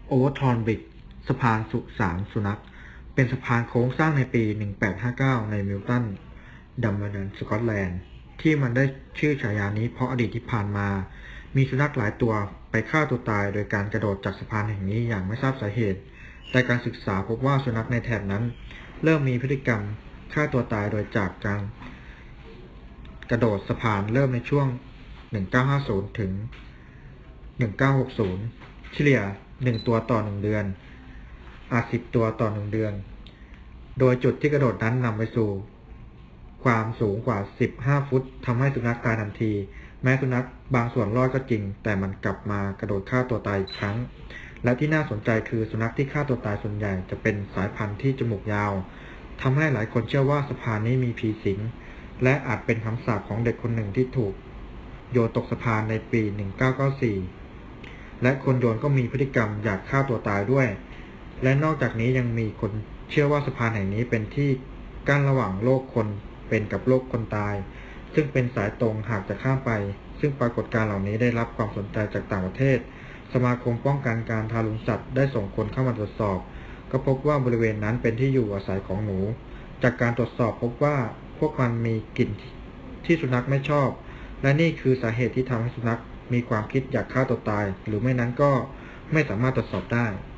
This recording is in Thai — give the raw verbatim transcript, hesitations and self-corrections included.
โอเวอร์ทอนบริดจ์สะพานสุสานสุนัขเป็นสะพานโค้งสร้างในปี หนึ่งพันแปดร้อยห้าสิบเก้า ในมิลตัน ดัมเบลสกอตแลนด์ ที่มันได้ชื่อฉายานี้เพราะอดีตที่ผ่านมา มีสุนัขหลายตัวไปฆ่าตัวตายโดยการกระโดดจากสะพานแห่งนี้อย่างไม่ทราบสาเหตุ แต่การศึกษาพบว่าสุนัขในแถบนั้นเริ่มมีพฤติกรรมฆ่าตัวตายโดยจากการกระโดดสะพานเริ่มในช่วง หนึ่งพันเก้าร้อยห้าสิบ ถึง หนึ่งพันเก้าร้อยหกสิบ เฉลี่ย หนึ่ง ตัวต่อ หนึ่ง เดือน อาจ สิบ ตัวต่อ หนึ่ง เดือน โดยจุดที่กระโดดนั้นนำไปสู่ความสูงกว่า สิบห้า ฟุตทำให้สุนัขตายทันที แม้สุนัขบางส่วนรอดก็จริง แต่มันกลับมากระโดดฆ่าตัวตายอีกครั้ง และที่น่าสนใจคือสุนัขที่ฆ่าตัวตายส่วนใหญ่จะเป็นสายพันธุ์ที่จมูกยาวทำให้หลายคนเชื่อว่าสะพานนี้มีผีสิงและอาจเป็นคำสาปของเด็กคนหนึ่งที่ถูกโยนตกสะพานในปี หนึ่งพันเก้าร้อยเก้าสิบสี่ และคนโยนก็มีพฤติกรรมอยากฆ่าตัวตายด้วย และนอกจากนี้ยังมีคนเชื่อว่าสะพานแห่งนี้เป็นที่กั้นระหว่างโลกคนเป็นกับโลกคนตายซึ่งเป็นสายตรงหากจะข้ามไปซึ่งปรากฏการณ์เหล่านี้ได้รับความสนใจจากต่างประเทศสมาคมป้องกันการทารุณสัตว์ได้ส่งคนเข้ามาตรวจสอบก็พบว่าบริเวณนั้นเป็นที่อยู่อาศัยของหนูจากการตรวจสอบพบว่าพวกมันมีกลิ่นที่สุนัขไม่ชอบและนี่คือสาเหตุที่ทำให้สุนัขมีความคิดอยากฆ่าตัวตายหรือไม่นั้นก็ไม่สามารถตรวจสอบได้